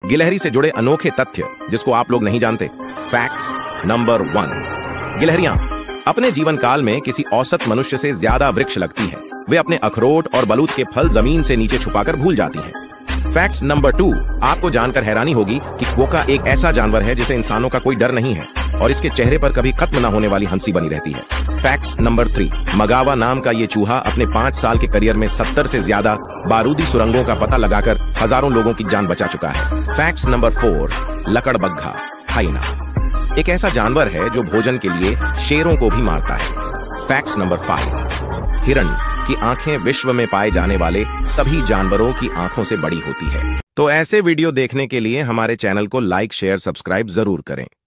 गिलहरी से जुड़े अनोखे तथ्य जिसको आप लोग नहीं जानते। Facts number 1। गिलहरियां अपने जीवन काल में किसी औसत मनुष्य से ज्यादा वृक्ष लगती हैं। वे अपने अखरोट और बलूत के फल जमीन से नीचे छुपाकर भूल जाती हैं। Facts number 2। आपको जानकर हैरानी होगी कि कोका एक ऐसा जानवर है जिसे इंसानों का कोई डर नहीं है और इसके चेहरे पर कभी खत्म न होने वाली हंसी बनी रहती है। Facts number 3। मगावा नाम का ये चूहा अपने 5 साल के करियर में 70 से ज्यादा बारूदी सुरंगों का पता लगाकर हजारों लोगों की जान बचा चुका है। Facts number 4। लकड़बग्घा हाइना एक ऐसा जानवर है जो भोजन के लिए शेरों को भी मारता है। Facts number 5। हिरण की आंखें विश्व में पाए जाने वाले सभी जानवरों की आंखों से बड़ी होती है। तो ऐसे वीडियो देखने के लिए हमारे चैनल को लाइक, शेयर, सब्सक्राइब जरूर करें।